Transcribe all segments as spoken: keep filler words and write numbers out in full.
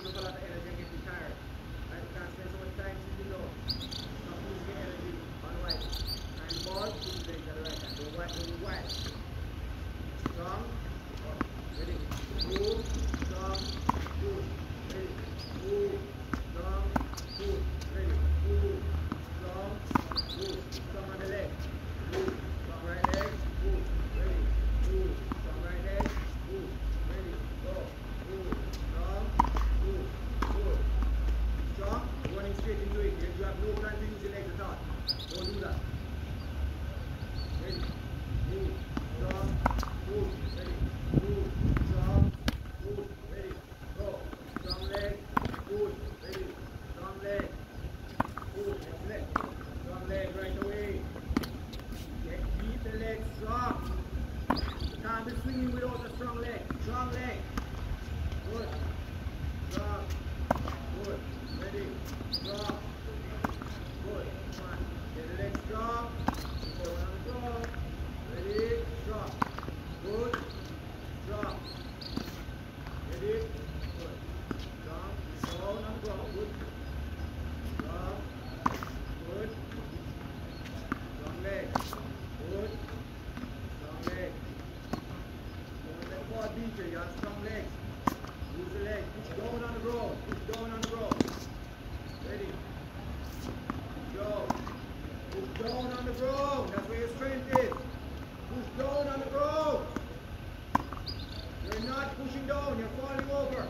up a lot of energy and getting tired. Right? You can't spend so much time sitting down. Not losing your energy on right. And the ball, put the legs at the right hand. Don't wide, don't wide. Strong, up, ready. Move, strong, good, ready. Move, strong, good, ready. Move, strong, good. Strong on the leg. Move, strong right leg, move, ready. Move, strong right leg, move, ready. Go, move, strong, move, good. Strong, running straight into it. You have no time to use your legs at all. Don't do that. Ready. Move. Strong. Move. Ready. Move. Strong. Move. Ready. Go. Strong leg. Good. Ready. Strong leg. Good. Next leg. Strong leg right away. Get, keep the leg strong. You can't be swinging without a strong leg. Strong leg. Good. Strong. Good. Ready. Strong. Good. Come on. Get the leg strong. Go on the floor. Ready. Strong. Good. Strong. Ready. Good. Strong. Go on the floor. Good. Strong. Good. Strong leg. Good. Strong leg. Don't let the ball beat you. You have strong legs. Use the leg. Push down on the ground. Push down on the ground. Ready. Go. Push down on the ground. That's where your strength is. Push down on the ground. You're not pushing down. You're falling over.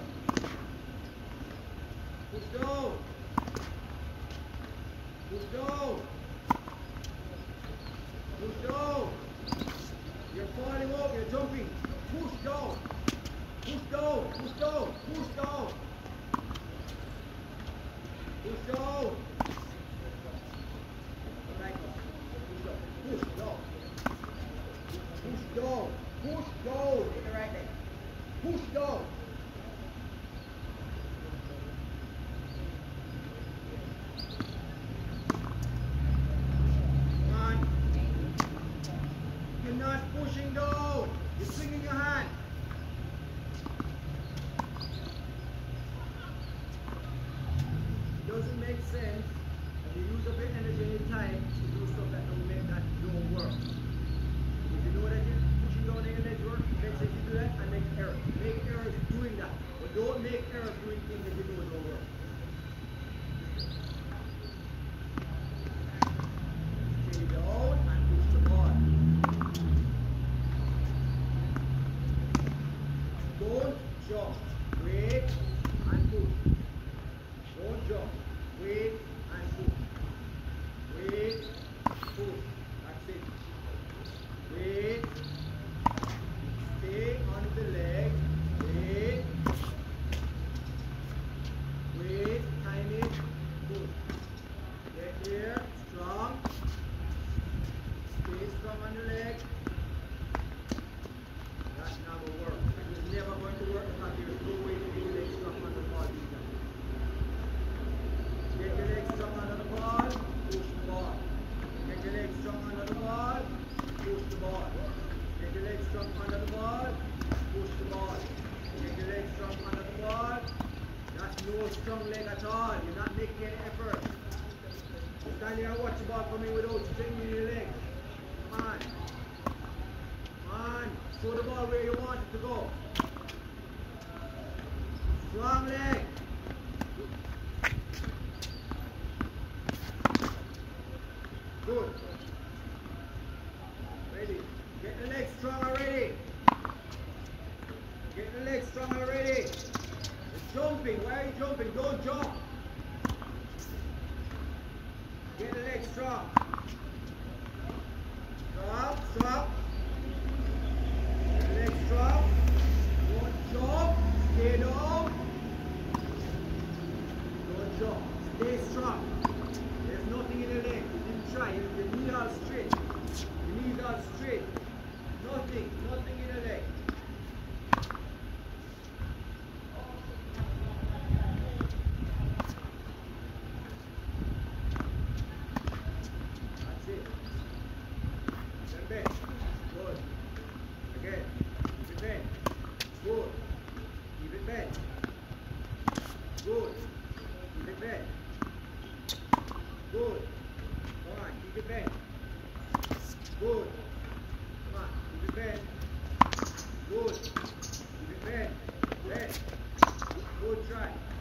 Push down. Push down. Push down. You're falling over. You're jumping. Push down. Push down. Push down. Push down. Push down. Push down. Push down. Push down. Take the right leg. Push down. Come on. You're not pushing down. You're swinging your hand. It doesn't make sense when you use up your energy and your time to do stuff that don't make that don't work. If you know that you're pushing down and your legs work, make sense you do that and make errors. Make errors doing that. But don't make errors doing things that you know don't work. Stay down and push the ball. Don't jump. Wait and push. Don't jump. Wait and push. Wait, push. That's it. Wait. Stay on the leg. Wait. Wait. Time it. Push. Get here. Strong. Stay strong on the leg. That's not going to work. It's never going to work because there's no way to get your leg strong on the ball. Get your leg strong under the ball. Push the ball. Get your legs strong under the ball, push the ball. Get your legs strong under the ball, push the ball. Get your legs strong under the ball. That's no strong leg at all. You're not making any effort. You stand here and watch the ball coming without straining your legs. Come on. Come on. Show the ball where you want it to go. Strong leg. Good. Ready. Get the legs strong already. Get the legs strong already. You're jumping. Why are you jumping? Don't jump. Get the legs strong. Stop. Stop. Get the legs strong. Don't jump. Stay down. Don't jump. Stay strong. There's nothing in the leg. Try. Your, your knee are straight. Your knees are straight. Nothing. Nothing in the leg. That's it. Then bend. Good. Again. Keep it bent. Good. Keep it bent. Good. Keep it bent. Good. Come on, keep it bent. Good. Come on, keep it bent. Good. Keep it bent. Bent. Good try.